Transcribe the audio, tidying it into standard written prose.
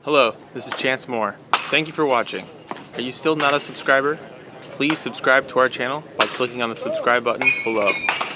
Hello, this is Chance Moore. Thank you for watching. Are you still not a subscriber? Please subscribe to our channel by clicking on the subscribe button below.